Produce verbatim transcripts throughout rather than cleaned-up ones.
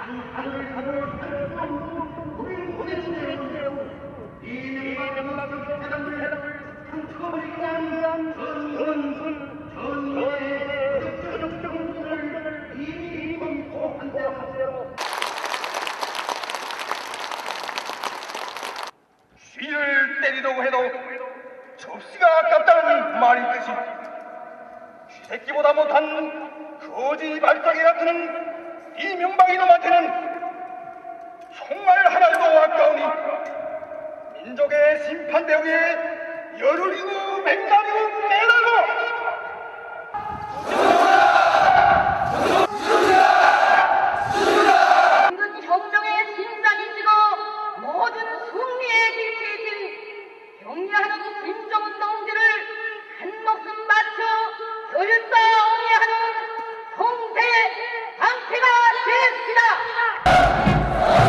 쥐를 때리려고 해도 접시가 아깝다는 말이 있듯이 쥐새끼보다 못한 거지 발작이 같은 이명박 이놈한테는 정말 하나도 아까우니 민족의 심판대우에 열흘이고 백날이고 매달고 혁명의 심장이 찍어 모든 승리의 길치이신 경례하는 김정은동지를 한 목숨 바쳐 결사옹이하는 성대 방패가 되었습니다.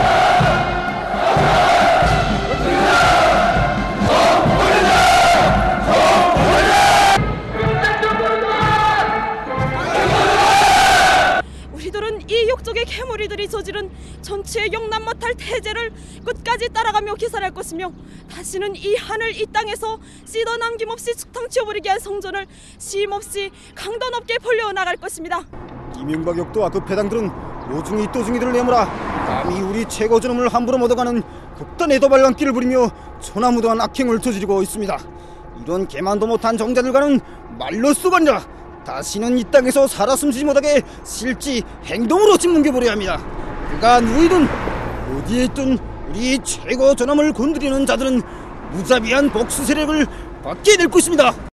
우리들은 이 욕족의 개무리들이 저지른 전체의 영남 못할 태제를 끝까지 따라가며 기살할 것이며 다시는 이 하늘 이 땅에서 씨도 남김없이 축탕 치워버리게 한 성전을 쉼없이 강도 높게 벌려 나갈 것입니다. 이명박 역도와 그 배당들은 오중이 또중이들을 내모라 감히 우리 최고 존엄을 함부로 얻어가는 극단의 도발랑길을 부리며 소나무도한 악행을 저지르고 있습니다. 이런 개만도 못한 정자들과는 말로 쏘거니라 다시는 이 땅에서 살아 숨쉬지 못하게 실지 행동으로 짓뭉겨버려야 합니다. 그가 누구이든 어디에 있든 우리 최고 존엄을 건드리는 자들은 무자비한 복수 세력을 받게 될 것입니다.